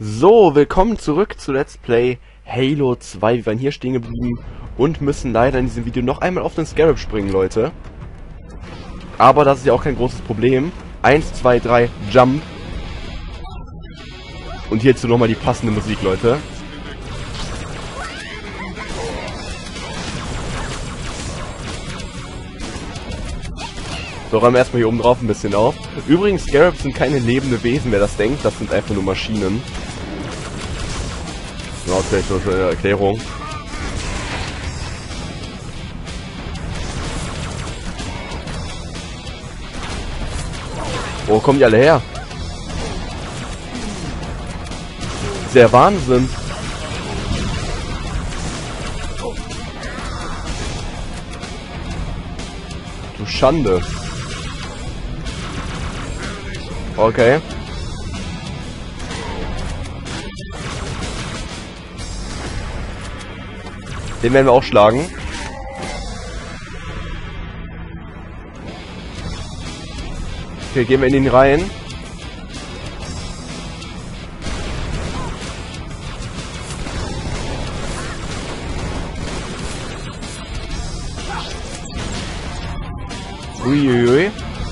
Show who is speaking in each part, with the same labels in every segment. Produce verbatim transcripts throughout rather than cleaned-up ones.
Speaker 1: So, willkommen zurück zu Let's Play Halo zwei. Wir waren hier stehen geblieben und müssen leider in diesem Video noch einmal auf den Scarab springen, Leute. Aber das ist ja auch kein großes Problem. Eins, zwei, drei, Jump. Und hierzu nochmal die passende Musik, Leute. So, räumen wir erstmal hier oben drauf ein bisschen auf. Übrigens, Scarabs sind keine lebende Wesen, wer das denkt. Das sind einfach nur Maschinen. Ja, vielleicht noch eine Erklärung. Wo kommen die alle her? Das ist der Wahnsinn. Du Schande. Okay. Den werden wir auch schlagen. Okay, gehen wir in ihn rein. Uiuiui.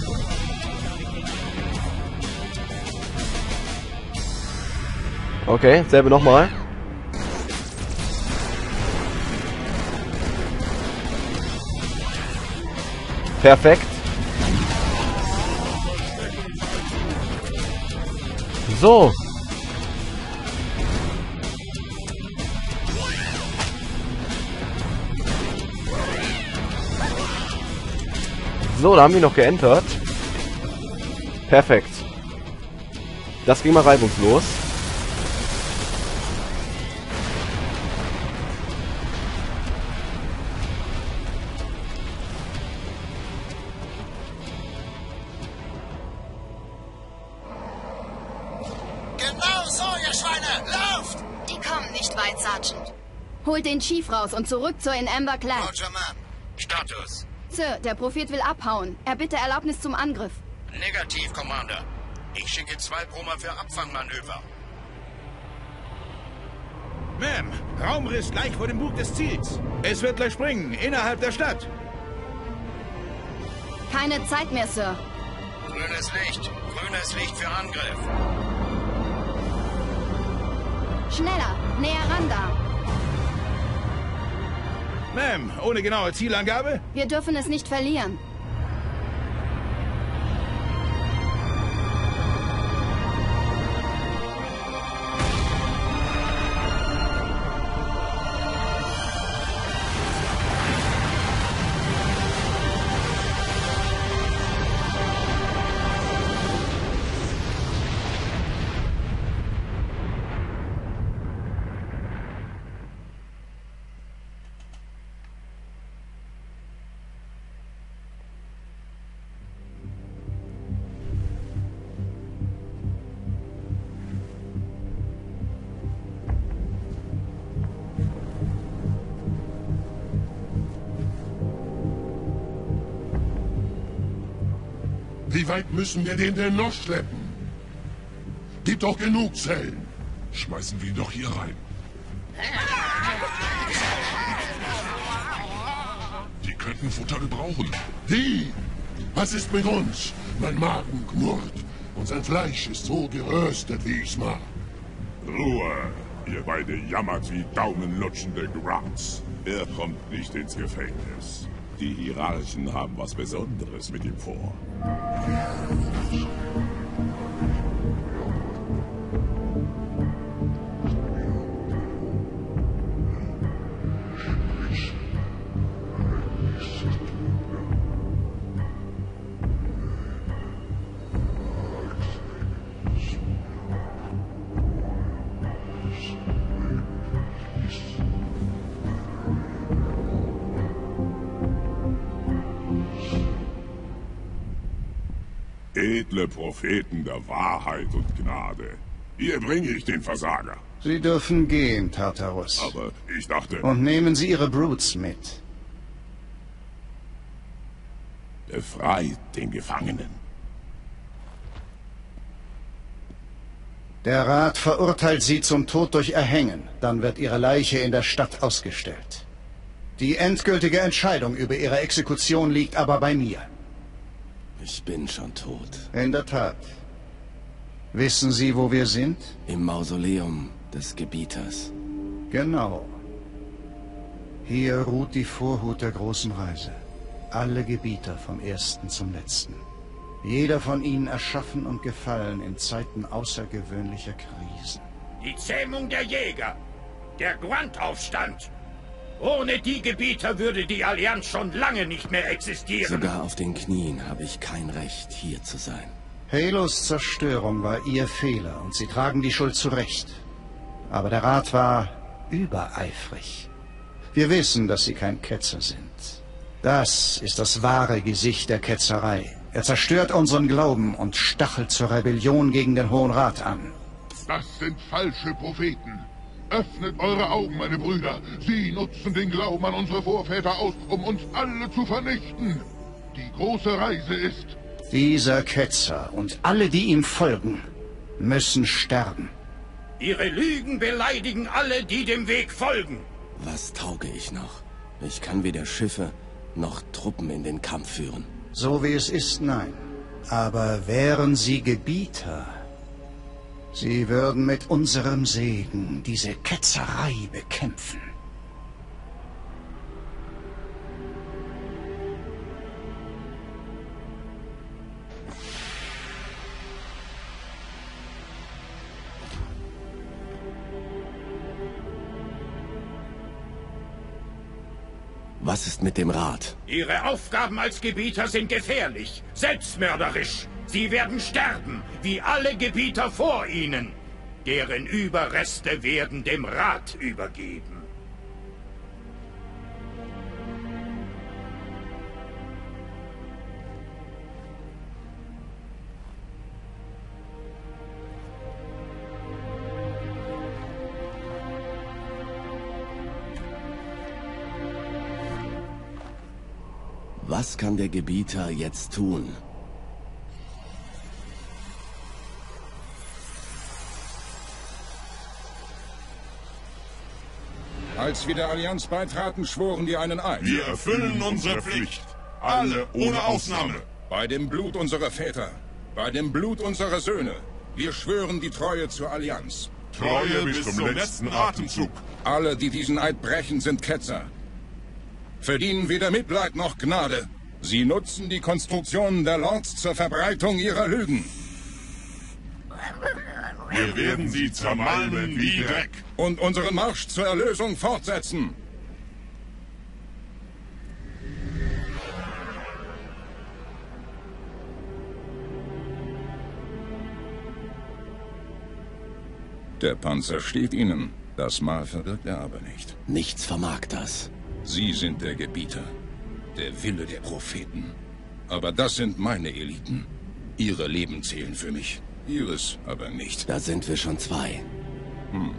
Speaker 1: Okay, selbe nochmal. Perfekt. So. So, da haben wir noch geentert. Perfekt. Das ging mal reibungslos.
Speaker 2: Holt den Chief raus und zurück zur In Amber Clan.
Speaker 3: Roger, Mann. Status.
Speaker 2: Sir, der Prophet will abhauen. Er bitte Erlaubnis zum Angriff.
Speaker 3: Negativ, Commander. Ich schicke zwei Brummer für Abfangmanöver.
Speaker 4: Ma'am, Raumriss gleich vor dem Bug des Ziels. Es wird gleich springen, innerhalb der Stadt.
Speaker 2: Keine Zeit mehr, Sir.
Speaker 3: Grünes Licht. Grünes Licht für Angriff.
Speaker 2: Schneller, näher ran da.
Speaker 4: Ma'am, ohne genaue Zielangabe?
Speaker 2: Wir dürfen es nicht verlieren.
Speaker 5: Wie weit müssen wir den denn noch schleppen? Gibt doch genug Zellen. Schmeißen wir ihn doch hier rein. Die könnten Futter gebrauchen. Wie? Was ist mit uns? Mein Magen knurrt und sein Fleisch ist so geröstet, wie ich's mag.
Speaker 6: Ruhe! Ihr beide jammert wie daumenlutschende Grunts. Er kommt nicht ins Gefängnis. Die Hierarchen haben was Besonderes mit ihm vor. Edle Propheten der Wahrheit und Gnade. Hier bringe ich den Versager.
Speaker 7: Sie dürfen gehen, Tartarus.
Speaker 6: Aber ich dachte...
Speaker 7: Und nehmen Sie Ihre Brutes mit.
Speaker 6: Befreit den Gefangenen.
Speaker 7: Der Rat verurteilt sie zum Tod durch Erhängen. Dann wird ihre Leiche in der Stadt ausgestellt. Die endgültige Entscheidung über ihre Exekution liegt aber bei mir.
Speaker 8: Ich bin schon tot.
Speaker 7: In der Tat. Wissen Sie, wo wir sind?
Speaker 8: Im Mausoleum des Gebieters.
Speaker 7: Genau. Hier ruht die Vorhut der großen Reise. Alle Gebieter vom ersten zum letzten. Jeder von ihnen erschaffen und gefallen in Zeiten außergewöhnlicher Krisen.
Speaker 3: Die Zähmung der Jäger. Der Grunt-Aufstand. Ohne die Gebieter würde die Allianz schon lange nicht mehr existieren.
Speaker 8: Sogar auf den Knien habe ich kein Recht, hier zu sein.
Speaker 7: Halos Zerstörung war ihr Fehler und sie tragen die Schuld zurecht. Aber der Rat war übereifrig. Wir wissen, dass sie kein Ketzer sind. Das ist das wahre Gesicht der Ketzerei. Er zerstört unseren Glauben und stachelt zur Rebellion gegen den Hohen Rat an.
Speaker 5: Das sind falsche Propheten. Öffnet eure Augen, meine Brüder. Sie nutzen den Glauben an unsere Vorväter aus, um uns alle zu vernichten. Die große Reise ist...
Speaker 7: Dieser Ketzer und alle, die ihm folgen, müssen sterben.
Speaker 3: Ihre Lügen beleidigen alle, die dem Weg folgen.
Speaker 8: Was tauge ich noch? Ich kann weder Schiffe noch Truppen in den Kampf führen.
Speaker 7: So wie es ist, nein. Aber wären sie Gebieter, sie würden mit unserem Segen diese Ketzerei bekämpfen.
Speaker 8: Was ist mit dem Rat?
Speaker 3: Ihre Aufgaben als Gebieter sind gefährlich, selbstmörderisch. Sie werden sterben, wie alle Gebieter vor ihnen. Deren Überreste werden dem Rat übergeben.
Speaker 8: Was kann der Gebieter jetzt tun?
Speaker 9: Als wir der Allianz beitraten, schworen wir einen Eid.
Speaker 6: Wir erfüllen unsere Pflicht. Alle ohne Ausnahme.
Speaker 9: Bei dem Blut unserer Väter, bei dem Blut unserer Söhne. Wir schwören die Treue zur Allianz.
Speaker 6: Treue bis zum letzten Atemzug.
Speaker 9: Alle, die diesen Eid brechen, sind Ketzer. Verdienen weder Mitleid noch Gnade. Sie nutzen die Konstruktionen der Lords zur Verbreitung ihrer Lügen.
Speaker 6: Wir werden sie zermalmen wie Dreck.
Speaker 9: Und unseren Marsch zur Erlösung fortsetzen. Der Panzer steht Ihnen. Das Mal verwirkt er aber nicht.
Speaker 8: Nichts vermag das.
Speaker 9: Sie sind der Gebieter. Der Wille der Propheten. Aber das sind meine Eliten. Ihre Leben zählen für mich. Ihres aber nicht.
Speaker 8: Da sind wir schon zwei.
Speaker 9: Hm.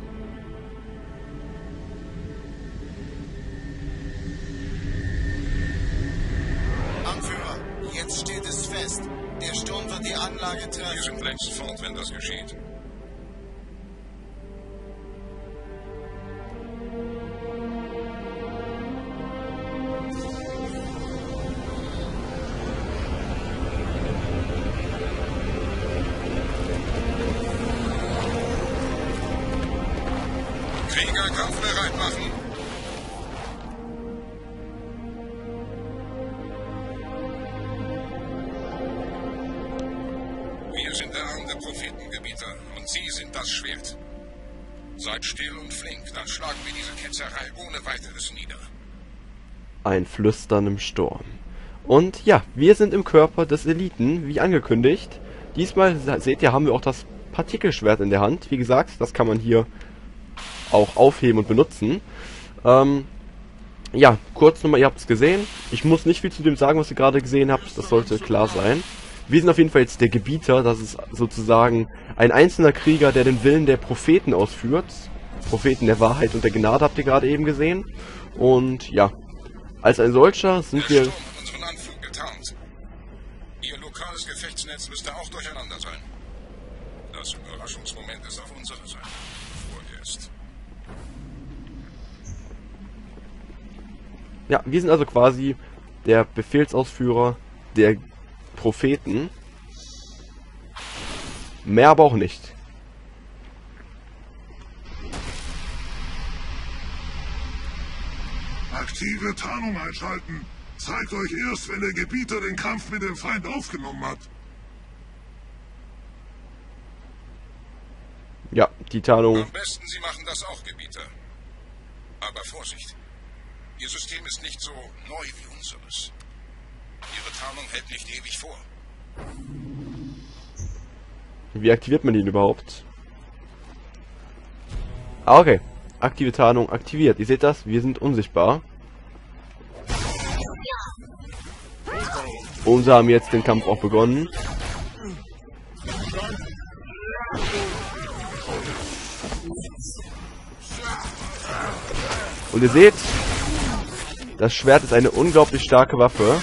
Speaker 10: Anführer, jetzt steht es fest. Der Sturm wird die Anlage treffen.
Speaker 9: Wir sind längst fort, wenn das geschieht. Krieger kampfbereit machen. Wir sind der Arm der Prophetengebieter und Sie sind das Schwert. Seid still und flink, dann schlagen wir diese Ketzerei ohne weiteres nieder.
Speaker 1: Ein Flüstern im Sturm. Und ja, wir sind im Körper des Eliten, wie angekündigt. Diesmal, seht ihr, haben wir auch das Partikelschwert in der Hand. Wie gesagt, das kann man hier auch aufheben und benutzen. Ähm, ja, kurz nochmal, ihr habt es gesehen. Ich muss nicht viel zu dem sagen, was ihr gerade gesehen habt. Das sollte klar sein. Wir sind auf jeden Fall jetzt der Gebieter. Das ist sozusagen ein einzelner Krieger, der den Willen der Propheten ausführt. Propheten der Wahrheit und der Gnade habt ihr gerade eben gesehen. Und ja, als ein solcher sind wir...
Speaker 9: Der Sturm hat unseren Anflug getarnt. Ihr lokales Gefechtsnetz müsste auch durcheinander sein. Das Überraschungsmoment ist auf unserer Seite. Vorerst.
Speaker 1: Ja, wir sind also quasi der Befehlsausführer der Propheten. Mehr aber auch nicht.
Speaker 5: Aktive Tarnung einschalten. Zeigt euch erst, wenn der Gebieter den Kampf mit dem Feind aufgenommen hat.
Speaker 1: Ja, die Tarnung.
Speaker 9: Am besten, Sie machen das auch, Gebieter. Aber Vorsicht. Ihr System ist nicht so neu wie unseres. Ihre Tarnung hält nicht ewig vor.
Speaker 1: Wie aktiviert man den überhaupt? Ah, okay. Aktive Tarnung aktiviert. Ihr seht das, wir sind unsichtbar. Und wir haben jetzt den Kampf auch begonnen. Und ihr seht, das Schwert ist eine unglaublich starke Waffe.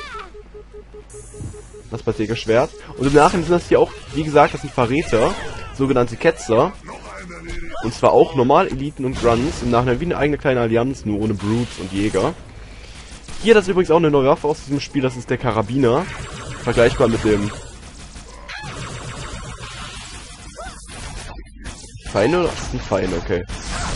Speaker 1: Das Patheker-Schwert. Und im Nachhinein sind das hier auch, wie gesagt, das sind Verräter, sogenannte Ketzer. Und zwar auch normal Eliten und Grunts. Im Nachhinein wie eine eigene kleine Allianz, nur ohne Brutes und Jäger. Hier, das ist übrigens auch eine neue Waffe aus diesem Spiel, das ist der Karabiner. Vergleichbar mit dem Feinde oder? Das sind Feinde, okay.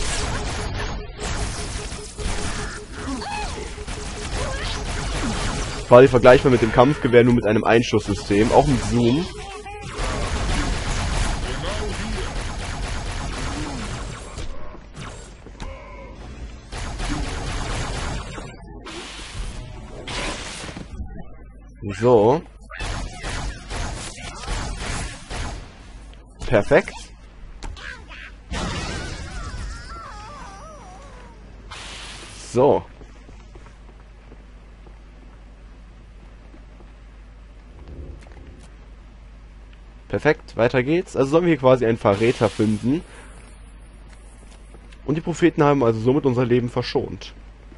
Speaker 1: Quasi vergleichbar mit dem Kampfgewehr, nur mit einem Einschusssystem, auch mit Zoom. So. Perfekt. So. Perfekt, weiter geht's. Also sollen wir hier quasi einen Verräter finden. Und die Propheten haben also somit unser Leben verschont.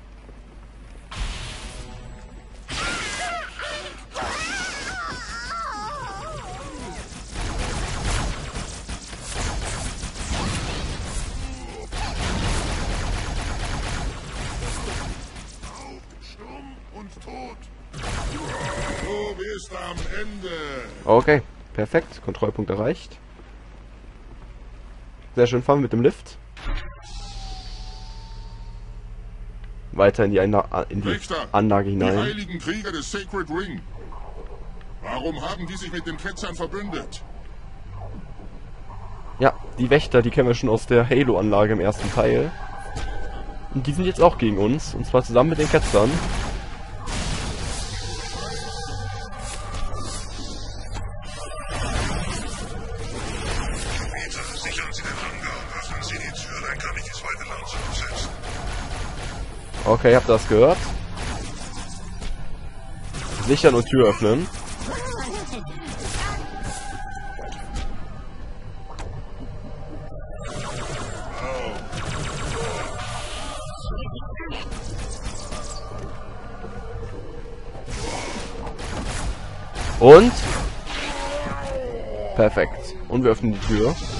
Speaker 5: Am Ende.
Speaker 1: Okay, perfekt. Kontrollpunkt erreicht. Sehr schön, fahren wir mit dem Lift. Weiter in die, Einla in die
Speaker 5: Richter,
Speaker 1: Anlage hinein.
Speaker 5: Die heiligen Krieger des Sacred Ring. Warum haben die sich mit den Ketzern verbündet?
Speaker 1: Ja, die Wächter, die kennen wir schon aus der Halo-Anlage im ersten Teil. Und die sind jetzt auch gegen uns. Und zwar zusammen mit den Ketzern. Okay, habt ihr das gehört? Sichern und Tür öffnen. Und? Perfekt. Und wir öffnen die Tür.